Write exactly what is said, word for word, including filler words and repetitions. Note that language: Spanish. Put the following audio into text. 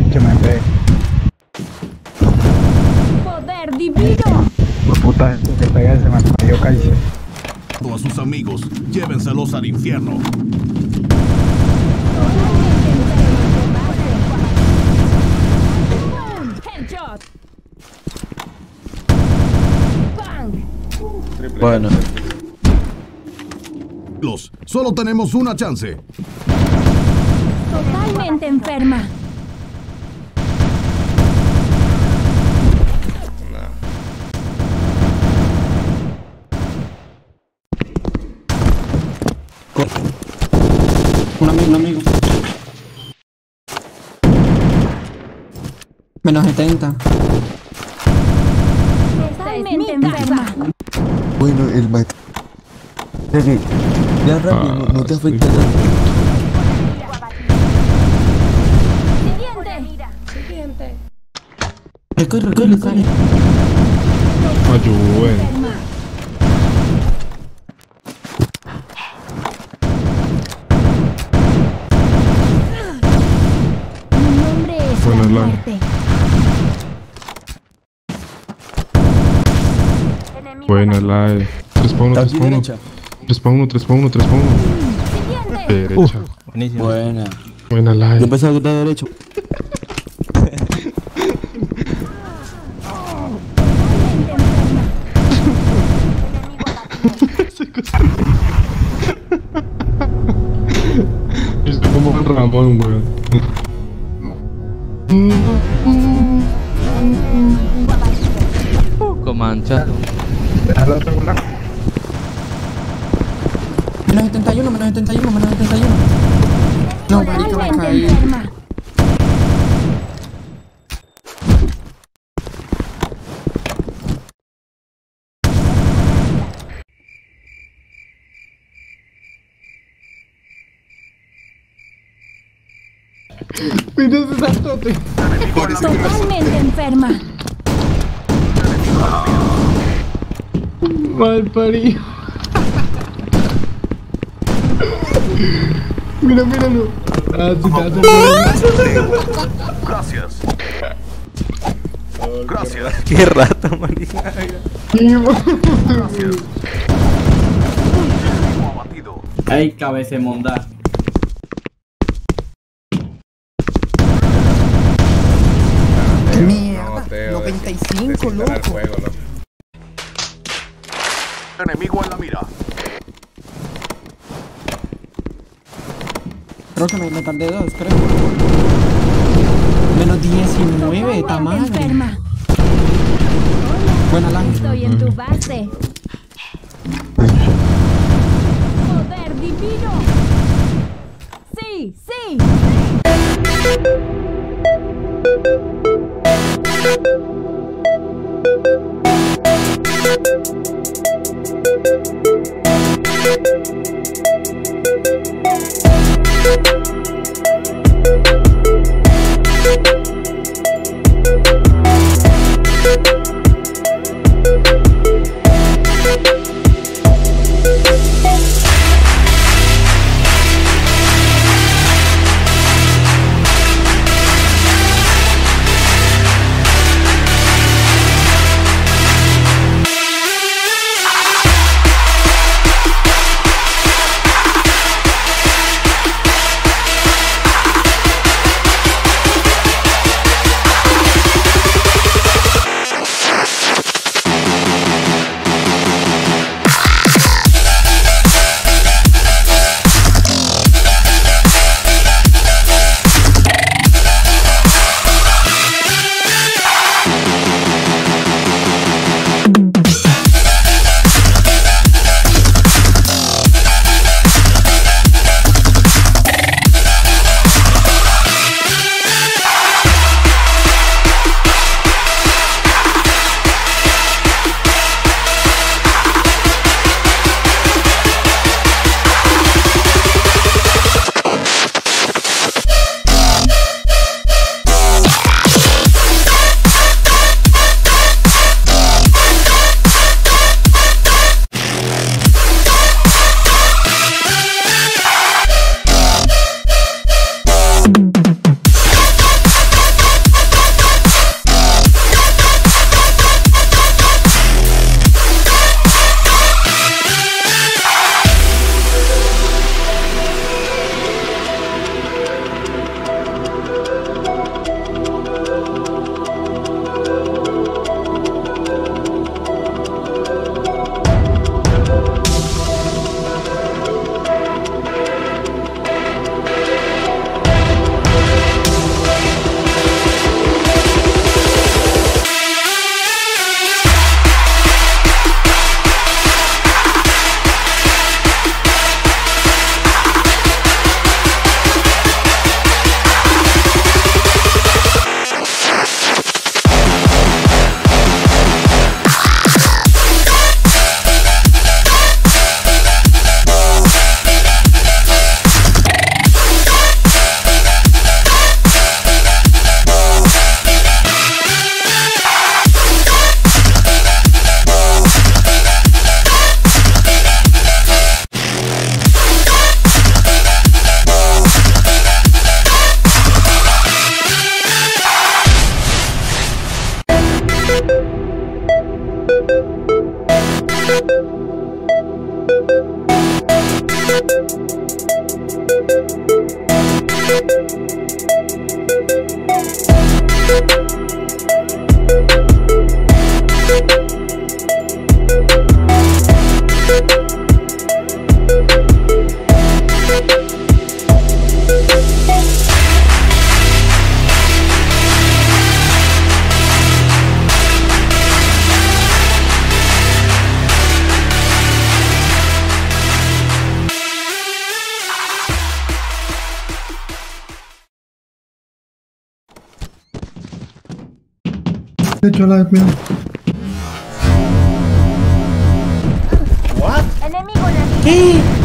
pinche me pegué. ¡Poder divino! Por puta gente que pegué se me cayó cállese. A sus amigos, llévenselos al infierno. Headshot. Bang. Bueno. Los, solo tenemos una chance. Totalmente enferma. Un amigo, un amigo. Menos setenta. Totalmente enferma. Bueno, el maestro. Ya rápido, no, no te afecta tanto. Siguiente. Siguiente. Eh, corre, corre, corre. Ayúden. Mi nombre es Bueno, la la- muerte. Buena, Alahe. tres para uno, tres Aquí para uno. derecha. tres para uno, tres para uno, tres para uno. Siguiente. Derecha. Buenísimo. Buena. Buena, Alahe. Yo empecé a contar derecho. Totalmente enferma. Es como un Ramón, weón. Poco manchado. Déjalo regular. Menos setenta y uno, menos setenta y uno, menos setenta y uno. No, marica, me Totalmente caí. enferma. Totalmente enferma. Mal parido. Mira, míralo. Ah, sí, te hace Gracias. Gracias. Qué rato, marica. Gracias. Abatido. Ay, cabecemonda. Mierda. noventa y cinco, loco. Enemigo en la mira. Creo que me, me tardé dos, creo. Menos diecinueve, está Totalmente madre. enferma. Buena la. Estoy en tu base. Poder divino. Sí, sí. De hecho, la de Enemigo en la línea. ¿Qué?